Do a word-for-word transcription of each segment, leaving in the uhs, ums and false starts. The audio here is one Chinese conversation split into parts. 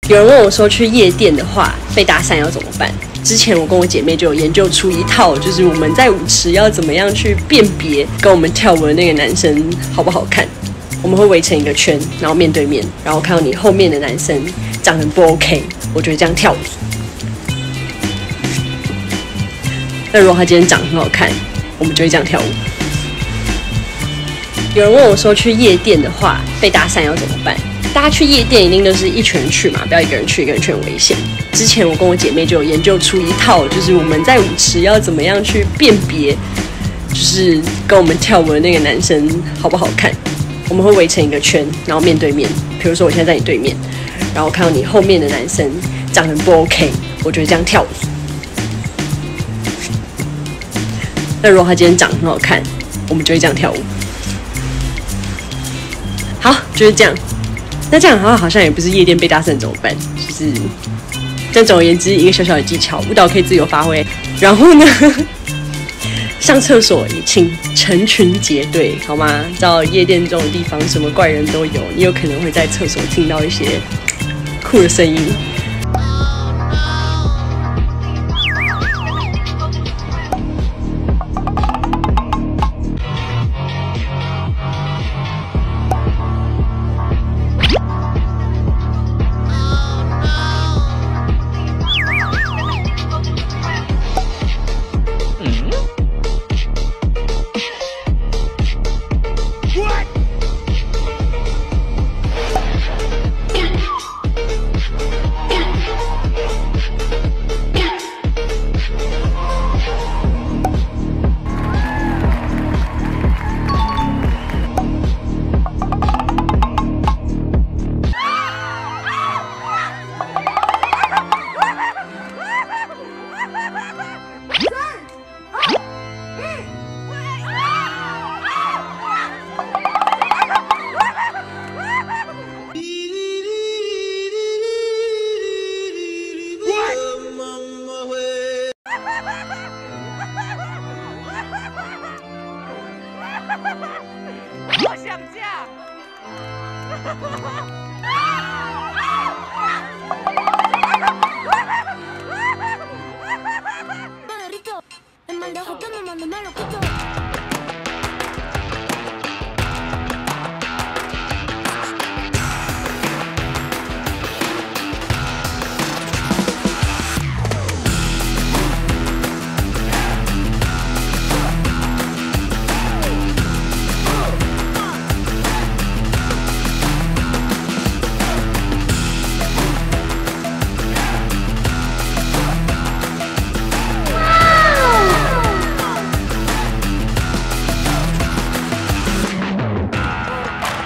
有人问我说，去夜店的话被搭讪要怎么办？之前我跟我姐妹就有研究出一套，就是我们在舞池要怎么样去辨别跟我们跳舞的那个男生好不好看。我们会围成一个圈，然后面对面，然后看到你后面的男生长得不 OK， 我就会这样跳舞。那如果他今天长得很好看，我们就会这样跳舞。有人问我说，去夜店的话被搭讪要怎么办？大家去夜店一定都是一群人去嘛，不要一个人去，一个人去很危险。之前我跟我姐妹就有研究出一套，就是我们在舞池要怎么样去辨别，就是跟我们跳舞的那个男生好不好看。我们会围成一个圈，然后面对面。比如说我现在在你对面，然后看到你后面的男生长得不 OK， 我就会这样跳舞。那如果他今天长得很好看，我们就会这样跳舞。好，就是这样。那这样的话好像也不是夜店被搭讪怎么办？就是，但总而言之，一个小小的技巧，舞蹈可以自由发挥。然后呢，上厕所请成群结队，好吗？到夜店这种地方，什么怪人都有，你有可能会在厕所听到一些酷的声音。 我想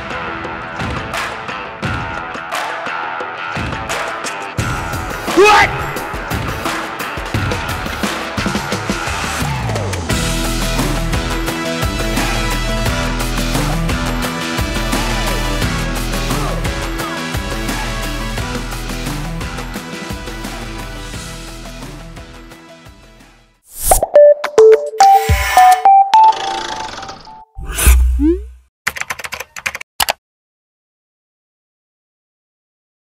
嫁。What?